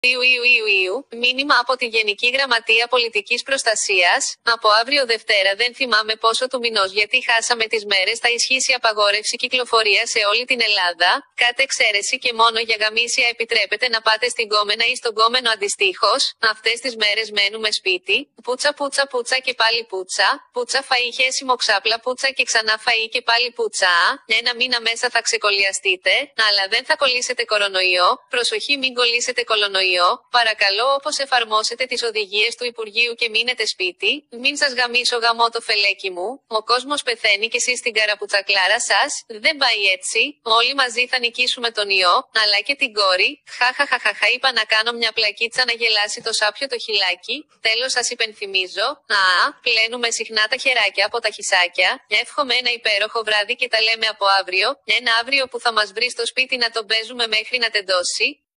Μήνυμα από τη Γενική Γραμματεία Πολιτικής Προστασίας. Από αύριο Δευτέρα δεν θυμάμαι πόσο του μηνός, γιατί χάσαμε τις μέρες, θα ισχύσει απαγόρευση κυκλοφορία σε όλη την Ελλάδα. Κατ' εξαίρεση και μόνο για γαμίσια επιτρέπεται να πάτε στην κόμενα ή στον κόμενο αντιστοίχως. Αυτές τις μέρες μένουμε σπίτι. Πουτσα πουτσα πουτσα και πάλι πουτσα. Πουτσα φαΐ χέσιμο ξάπλα πουτσα και ξανά φαΐ και πάλι πουτσα. Ένα μήνα μέσα θα ξεκολλιαστείτε, αλλά δεν θα κολλήσετε κορονοϊό. Προσοχή, μην κολλήσετε κορονοϊό. Παρακαλώ, όπως εφαρμόσετε τις οδηγίες του Υπουργείου και μείνετε σπίτι, μην σας γαμίσω γαμώ το φελέκι μου. Ο κόσμος πεθαίνει και εσείς στην καραπουτσακλάρα σας. Δεν πάει έτσι. Όλοι μαζί θα νικήσουμε τον ιό, αλλά και την κόρη. Χαχαχαχαχα, είπα να κάνω μια πλακίτσα να γελάσει το σάπιο το χιλάκι. Τέλος, σας υπενθυμίζω. Πλένουμε συχνά τα χεράκια από τα χισάκια. Εύχομαι ένα υπέροχο βράδυ και τα λέμε από αύριο. Ένα αύριο που θα μας βρει στο σπίτι να τον παίζουμε μέχρι να τεντώσει.